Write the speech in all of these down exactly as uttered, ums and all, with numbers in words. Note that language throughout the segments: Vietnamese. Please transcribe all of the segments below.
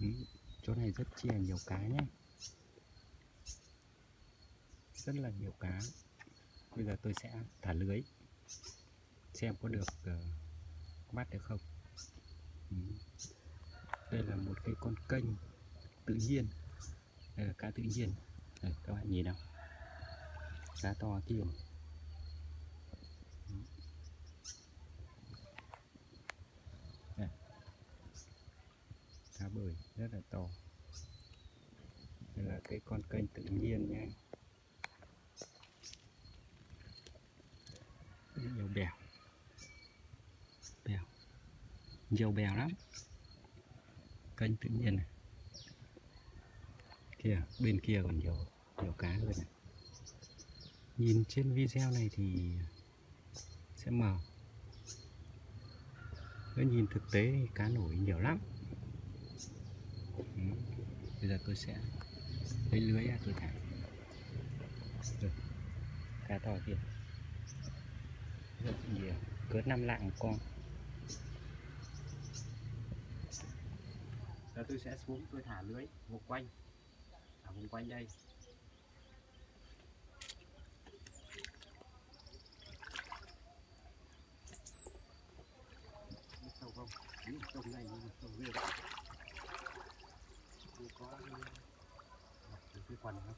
Ừ, chỗ này rất chi là nhiều cá nhé, rất là nhiều cá. Bây giờ tôi sẽ thả lưới xem có được uh, bắt được không. Ừ. Đây là một cái con kênh tự nhiên, đây là cá tự nhiên. Đây, các bạn nhìn nào, cá to kia. Đây, cá bơi rất là to. Đây là cái con kênh tự nhiên nhé, nhiều bèo, bèo, nhiều bèo lắm. Kênh tự nhiên này, kia bên kia còn nhiều nhiều cá hơn này. Nhìn trên video này thì sẽ mờ, nếu nhìn thực tế thì cá nổi nhiều lắm. Ừ. Bây giờ tôi sẽ lấy lưới ra tôi thả. Rồi, cá to kia rất nhiều, cỡ năm lạng một con. Giờ tôi sẽ xuống tôi thả lưới vòng quanh, thả vòng quanh đây. Sâu không? Những sông này nhưng mà sâu ghê đấy. Không có một cái quần không?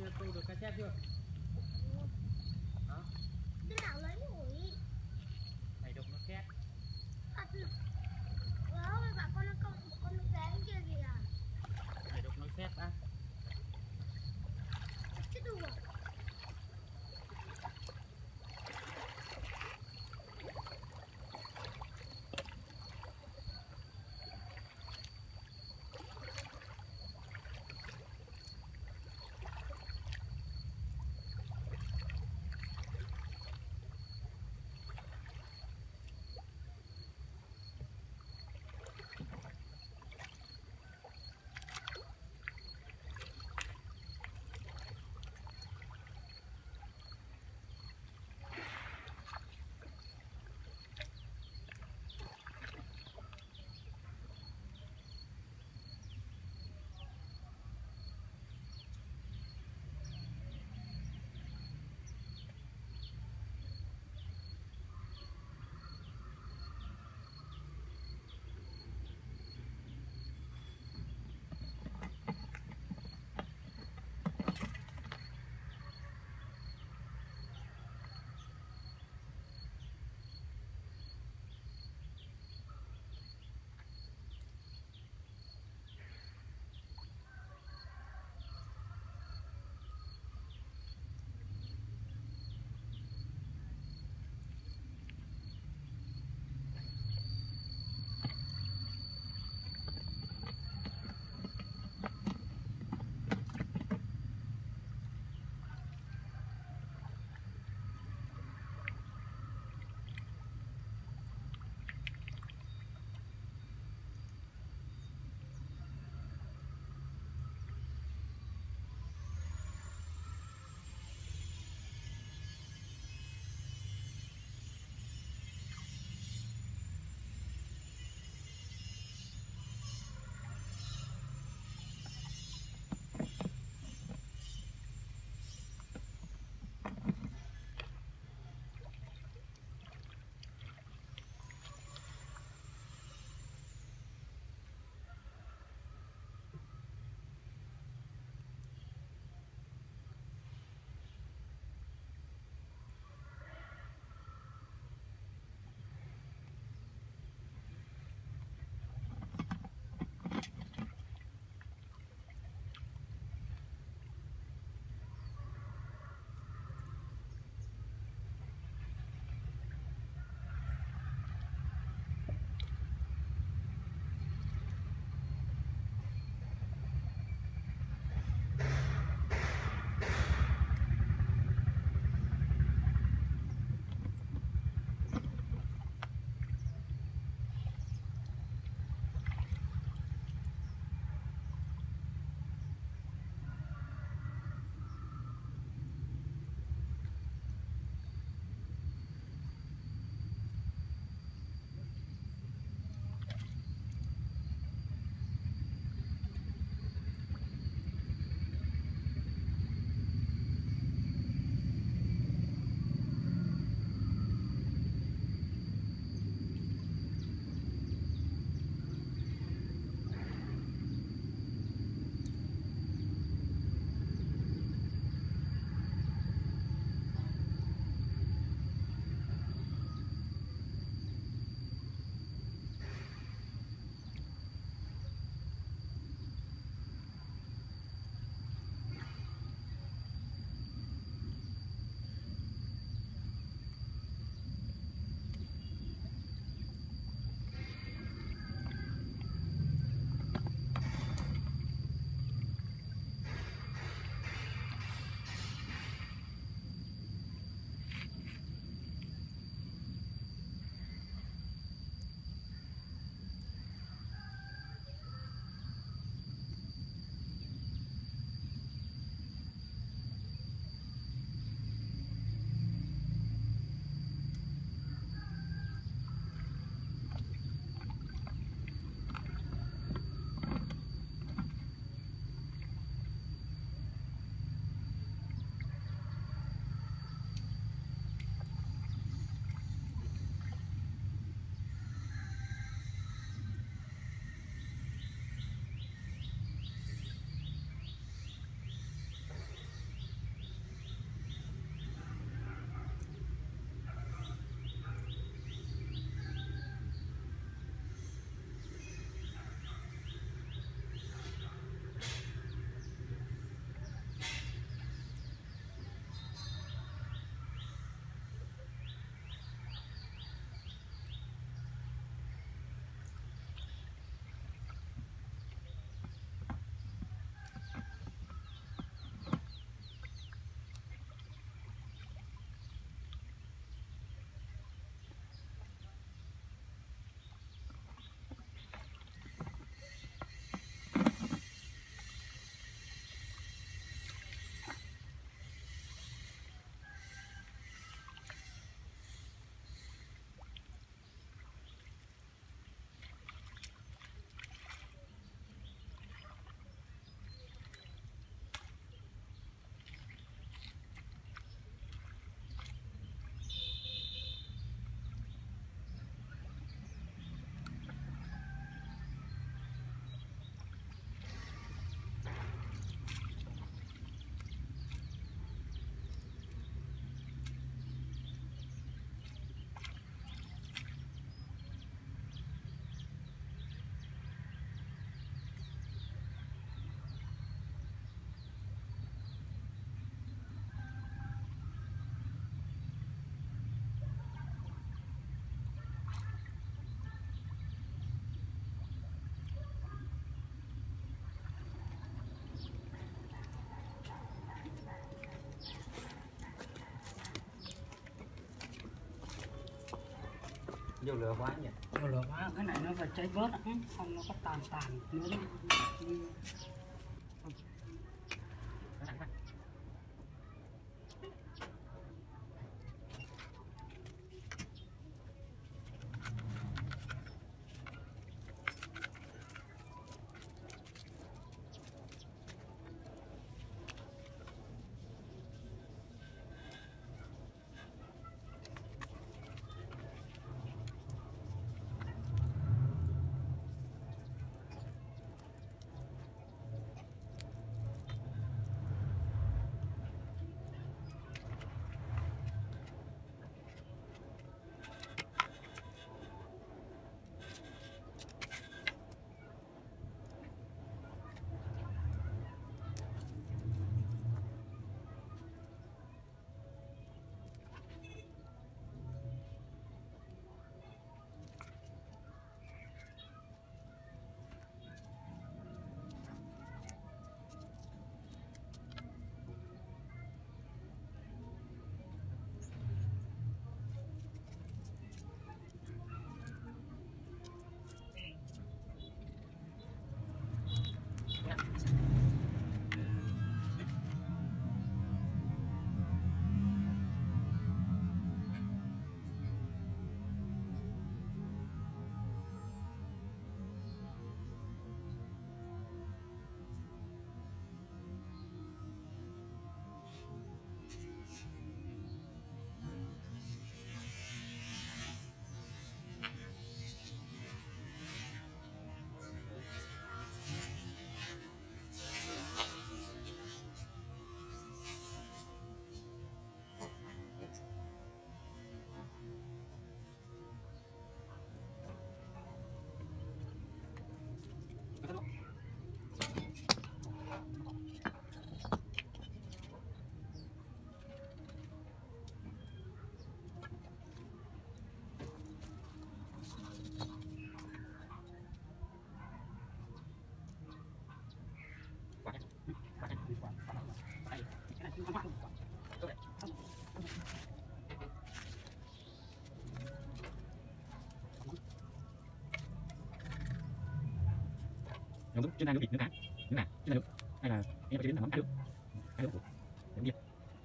xem câu được cá chép chưa? Đó. Đứa nào lấy mũi? Thầy đục nó két. Thật. Đó, mày bảo con nó câu con nó dán kia kìa. Thầy đục nó két á. Chết đùa. nhiều lửa quá nhỉ. Nhiều lửa quá, cái này nó phải cháy bớt á, không nó có tàn tàn nữa. Nó đúng trên này nó bị nước cá nước nào trên này được hay là em có chế đến là mắm cá được hai được điểm điểm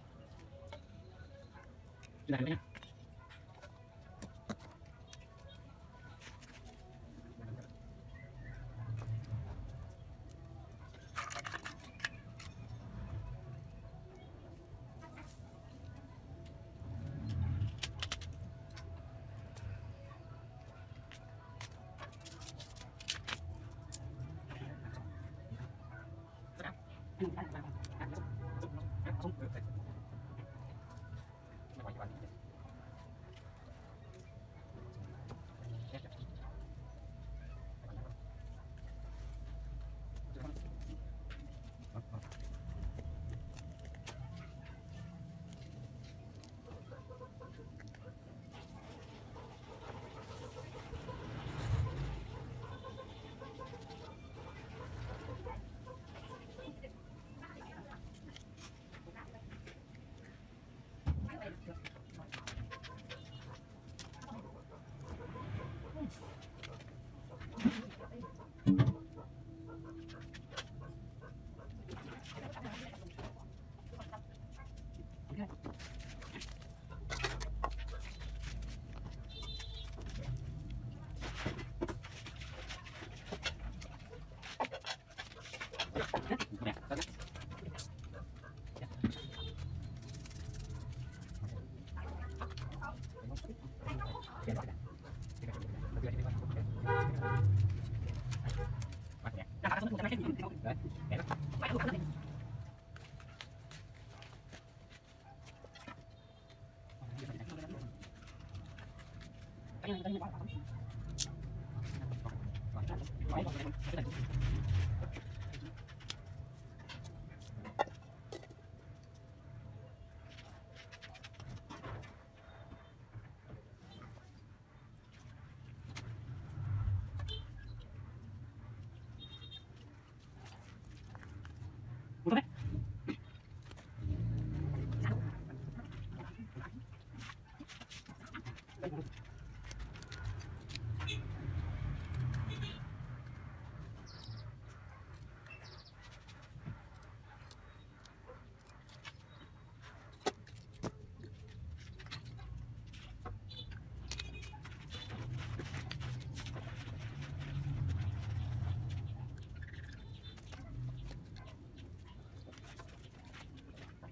trên này nữa nhá.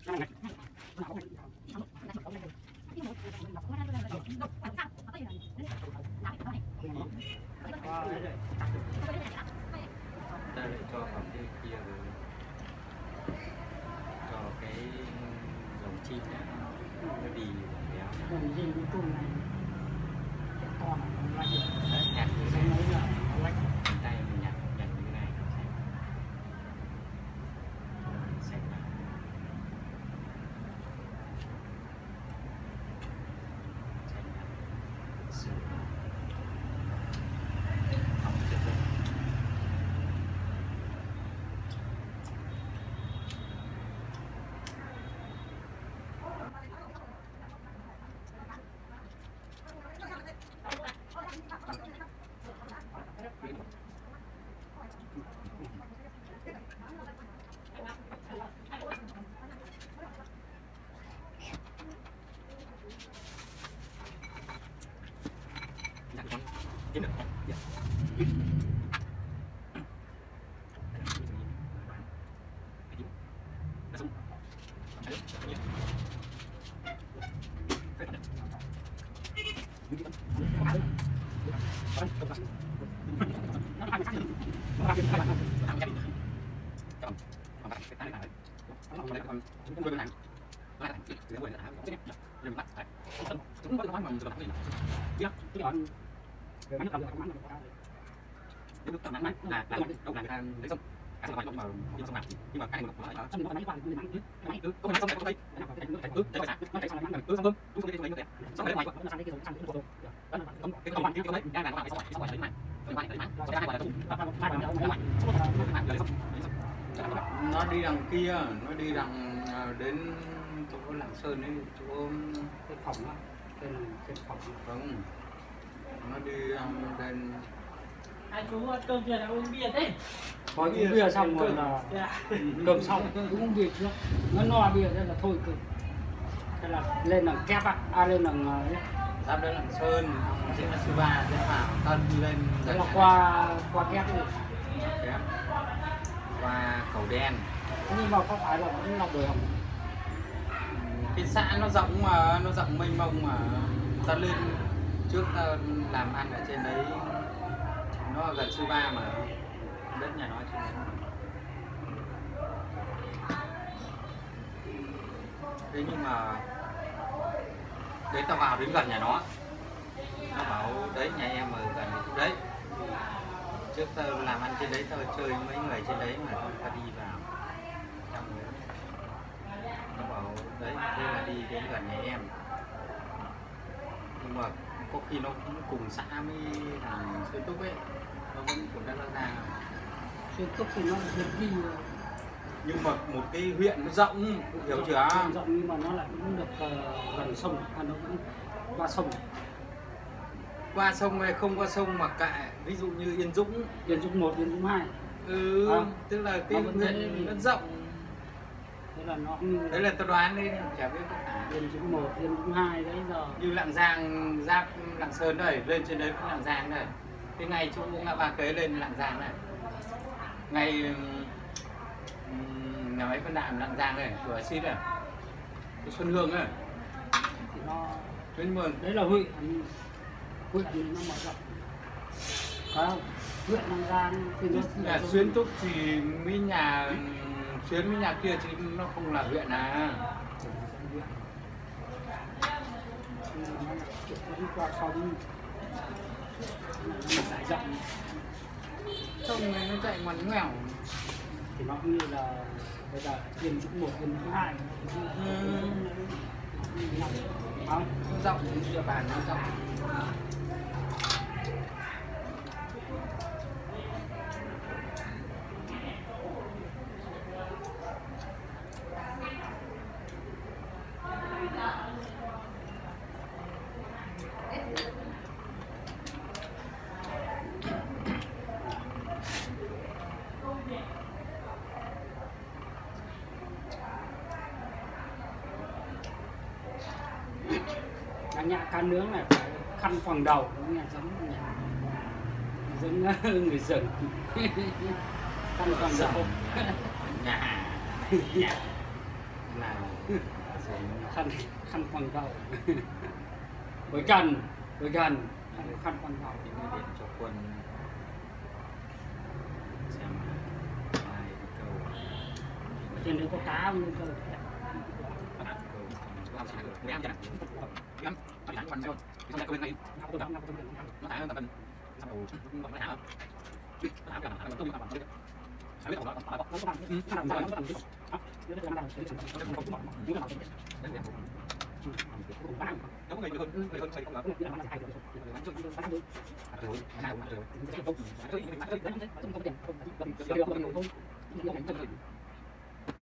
Ta lại cho vào cái kia rồi cho cái dòng chim này nó đi béo Làm gì cái tôm này cái con này nó lạnh đấy, nhặt như cái thế đấy là nó lạnh. tay mình nhặt nhặt như thế này sạch lại sạch lại sửa không chết rồi. Nhặt con kiếm được không? Dạ. Cái nước tắm nắng là là đâu là người ta lấy sông cả sông mà đi sông nào nhưng mà cái này nó ở trong nó đánh qua cái nắng cái cứ có nắng xong rồi không đây cứ chạy sạc nó chạy sang nắng cứ xong hơn cứ xong cái này xong cái ngoài nó sang cái cái sang cái bộ không cái không cái đấy đang làm cái xong rồi xong rồi lấy mày lấy mày lấy mày xong hai quả là đúng nó đi đằng kia, nó đi đằng đến chỗ Lạng Sơn ấy, chỗ Cái phòng á, cái này cái phòng không, nó đi um, bên Hai chú ăn cơm chưa là uống bia thế? Thôi uống bia xong rồi là cơm xong uống bia trước nó no bia thế là thôi cơm thế là lên là kép á à lên là ấy. giáp đến Lạng Sơn, trên là Sư Ba sẽ vào Tân đi lên Thế là qua qua kép đi. Kép. Qua cầu đen. Nhưng mà có phải là vẫn là đường Cái xã nó rộng mà, nó rộng mênh mông mà ta lên trước ta làm ăn ở trên đấy, nó ở gần Sư Ba mà đất nhà nó trên đấy. Thế nhưng mà đấy ta vào đến gần nhà nó, nó bảo đấy nhà em ở gần chỗ đấy, trước ta làm ăn trên đấy ta chơi mấy người trên đấy mà ta đi vào xong rồi nó bảo đấy thế là đi đến gần nhà em, nhưng mà có khi nó cũng cùng xã với thằng Xuân Túc ấy, nó vẫn cũng đang ra xuyên túc thì nó được đi nhưng mà một cái huyện nó rộng, hiểu chưa? rộng nhưng mà nó lại cũng được uh, gần sông, à, nó cũng qua sông. Qua sông hay không qua sông mà kệ, ví dụ như Yên Dũng, Yên Dũng một, Yên Dũng hai. ừ, À, tức là cái nó huyện nó rộng, thế là nó như đấy là tôi đoán đấy, chả biết có phải. Yên Dũng một, Yên Dũng hai đấy giờ Như Lạng Giang giáp Lạng Sơn đây, lên trên đấy có Lạng Giang đây, cái ngay chỗ ngã ba Kế lên Lạng Giang này, ngay um, nhà máy phân đạm Lạng Giang này, của xít này, cái Xuân Hương này, thì nó Tuyến Mường. đấy là huyện huyện thì nó mở rộng không huyện Nam Giang thì nó Nhà Xuyến Túc thì mấy nhà Xuyến mấy nhà kia chứ nó không là huyện à. đi qua sông nó dài rộng Sông này nó chạy ngoằn ngoèo. thì nó như là bây giờ Yên Dũng một, Yên Dũng hai không Nó rộng, địa bàn nó rộng. Nhà cá nướng này phải khăn quàng đầu, nghe giống nhà giống người rừng khăn quàng đầu nhà nhà nào khăn khăn quàng đầu với trần với trần khăn quàng đầu thì người điện cho quân xem hai câu trên đấy có cá không cơ Hãy subscribe cho kênh Ghiền Mì Gõ để không bỏ lỡ những video hấp dẫn.